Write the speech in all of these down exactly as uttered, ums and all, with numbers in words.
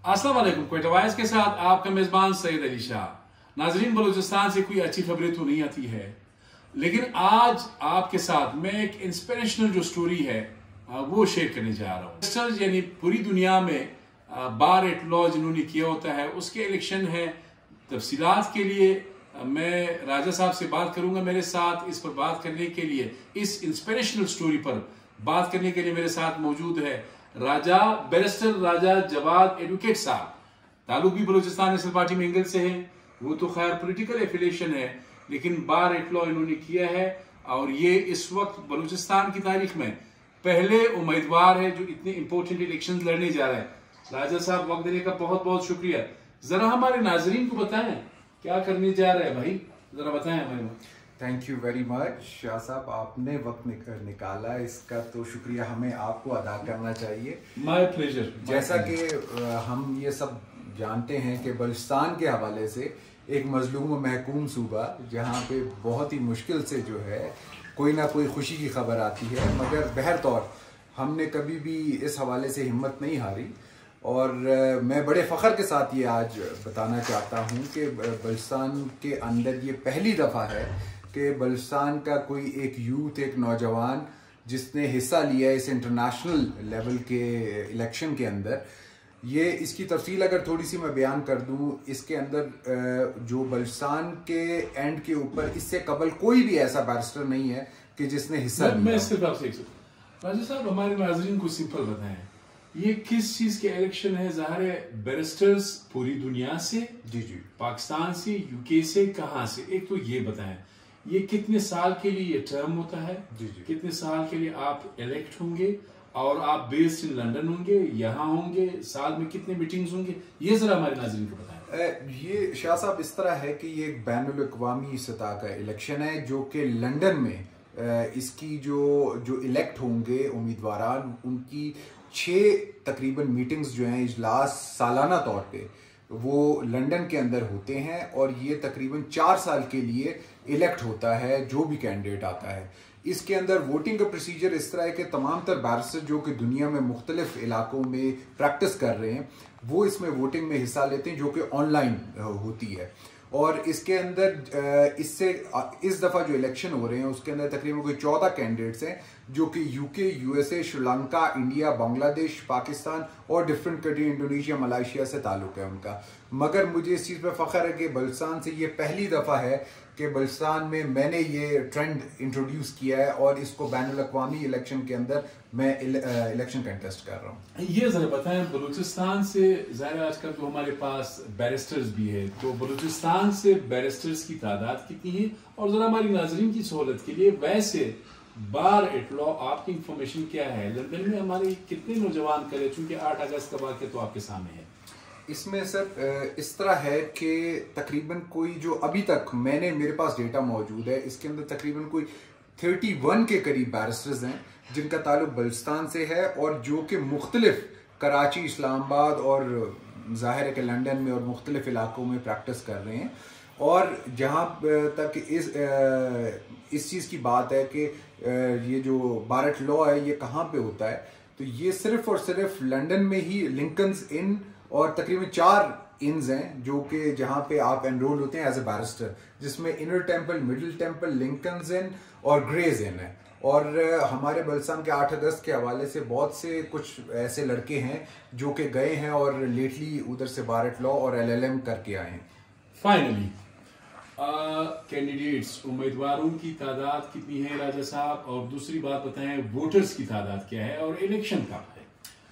अस्सलाम वालेकुम। क्वेटा वॉइस के साथ आपका मेजबान सैयद अली शाह। नाजरीन, बलूचिस्तान से कोई अच्छी खबरें तो नहीं आती है, लेकिन आज आपके साथ मैं एक इंस्पिरेशनल जो स्टोरी है वो शेयर करने जा रहा हूँ। यानी पूरी दुनिया में बार एट लॉ जिन्होंने किया होता है उसके इलेक्शन है। तफसीलात के लिए मैं राजा साहब से बात करूंगा। मेरे साथ इस पर बात करने के लिए, इस इंस्पिरेशनल स्टोरी पर बात करने के लिए मेरे साथ मौजूद है राजा बैरिस्टर राजा जवाद एडवोकेट साहब। ताल्लुक भी बलूचिस्तान नेशनल पार्टी में इंगल से है। वो तो खैर पॉलिटिकल एफिलिएशन है, लेकिन बार एट लॉ इन्होंने किया है और ये इस वक्त बलूचिस्तान की तारीख में पहले उम्मीदवार है जो इतने इंपॉर्टेंट इलेक्शन लड़ने जा रहे हैं। राजा साहब, वक्त देने का बहुत बहुत शुक्रिया। जरा हमारे नाजरीन को बताएं क्या करने जा रहे हैं भाई, जरा बताएं हमारे। Thank you very much Shah साहब, आपने वक्त निकाला, इसका तो शुक्रिया हमें आपको अदा करना चाहिए। My pleasure. जैसा कि हम ये सब जानते हैं कि बलूचिस्तान के हवाले से एक मजलूम महकूम सूबा, जहाँ पे बहुत ही मुश्किल से जो है कोई ना कोई खुशी की खबर आती है, मगर बहरतौर हमने कभी भी इस हवाले से हिम्मत नहीं हारी। और मैं बड़े फ़ख्र के साथ ये आज बताना चाहता हूँ कि बलूचिस्तान के अंदर ये पहली दफ़ा है कि बलूचिस्तान का कोई एक यूथ, एक नौजवान जिसने हिस्सा लिया इस इंटरनेशनल लेवल के इलेक्शन के अंदर। ये इसकी तफसील अगर थोड़ी सी मैं बयान कर दूं, इसके अंदर जो बलूचिस्तान के एंड के ऊपर इससे कबल कोई भी ऐसा बैरिस्टर नहीं है कि जिसने हिस्सा लिया। मैं सिर्फ आपसे एक राजा साहब, हमारे नाज़रीन को सिंपल बताएं, ये किस चीज के इलेक्शन है? ज़ाहिर है बैरिस्टर्स पूरी दुनिया से, जी जी, पाकिस्तान से, यूके से, कहाँ से? एक तो ये बताएं, ये कितने साल के लिए ये टर्म होता है? जी जी, कितने साल के लिए आप इलेक्ट होंगे और आप बेस्ड इन लंदन होंगे, यहाँ होंगे, साल में कितने मीटिंग्स होंगे? ये जरा हमारे नाज़रीन को बताएं। ये शाह साहब इस तरह है कि ये एक बैनुल अक़वामी सतह का इलेक्शन है, जो कि लंदन में इसकी जो जो इलेक्ट होंगे उम्मीदवार, उनकी छः तकरीबन मीटिंग्स जो हैं, इजलास सालाना तौर पे वो लंदन के अंदर होते हैं और ये तकरीबन चार साल के लिए इलेक्ट होता है जो भी कैंडिडेट आता है। इसके अंदर वोटिंग का प्रोसीजर इस तरह है कि तमाम तर बैरिस्टर जो कि दुनिया में मुख्तलिफ इलाकों में प्रैक्टिस कर रहे हैं वो इसमें वोटिंग में हिस्सा लेते हैं, जो कि ऑनलाइन होती है। और इसके अंदर इससे इस दफ़ा जो इलेक्शन हो रहे हैं उसके अंदर तकरीबन कोई चौदह कैंडिडेट्स हैं जो कि UK, USA, Sri Lanka, India, Bangladesh, Pakistan और डिफरेंट कंट्री, इंडोनेशिया, मलेशिया से ताल्लुक़ है उनका। मगर मुझे इस चीज़ पर फ़ख्र है कि बलूचिस्तान से ये पहली दफ़ा है कि बलूचिस्तान में मैंने ये ट्रेंड इंट्रोड्यूस किया है और इसको बैनुल अक़वामी इलेक्शन के अंदर मैं इलेक्शन कंटेस्ट कर रहा हूँ। ये जरा बताएं, बलूचिस्तान से ज़ाहिर आजकल तो हमारे पास बैरिस्टर्स भी है, तो बलूचिस्तान से बैरिस्टर्स की तादाद कितनी है? और जरा हमारी नाजरीन की सहूलत के लिए वैसे बार एट लॉ आपकी इंफॉर्मेशन क्या है? लंदन में हमारे कितने नौजवान करे, चूंकि आठ अगस्त का वाक़या तो आपके सामने है। इसमें सर इस तरह है कि तकरीबन कोई जो अभी तक मैंने मेरे पास डेटा मौजूद है, इसके अंदर तकरीबन कोई इकतीस के करीब बैरिस्टर्स हैं जिनका ताल्लुक बलूचिस्तान से है और जो कि मुख्तलिफ कराची, इस्लामाबाद और ज़ाहिर है कि लंदन में और मुख्तलिफ इलाकों में प्रैक्टिस कर रहे हैं। और जहाँ तक इस इस चीज़ की बात है कि ये जो बार एट लॉ है ये कहाँ पे होता है, तो ये सिर्फ और सिर्फ लंदन में ही लिंकन्स इन और तकरीबन चार इन्स हैं जो कि जहाँ पे आप एनरोल होते हैं एज ए बैरिस्टर, जिसमें Inner Temple, Middle Temple, Lincoln's Inn और ग्रेज इन है। और हमारे बलूचिस्तान के आठ अगस्त के हवाले से बहुत से कुछ ऐसे लड़के हैं जो कि गए हैं और लेटली उधर से बार एट लॉ और एल एल एम करके आए हैं। फाइनली कैंडिडेट्स, उम्मीदवारों की तादाद कितनी है राजा साहब? और दूसरी बात बताएं, वोटर्स की तादाद क्या है और इलेक्शन कब है?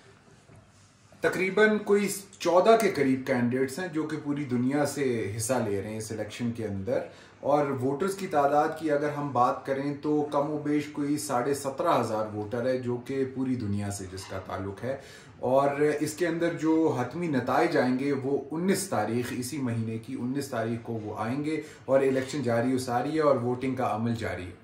तकरीबन कोई चौदह के करीब कैंडिडेट्स हैं जो कि पूरी दुनिया से हिस्सा ले रहे हैं इस इलेक्शन के अंदर। और वोटर्स की तादाद की अगर हम बात करें तो कम व बेश कोई साढ़े सत्रह हज़ार वोटर है जो कि पूरी दुनिया से जिसका ताल्लुक है। और इसके अंदर जो हतमी नताइज आएंगे वो उन्नीस तारीख, इसी महीने की उन्नीस तारीख को वो आएंगे और इलेक्शन जारी सारी है और वोटिंग का अमल जारी है।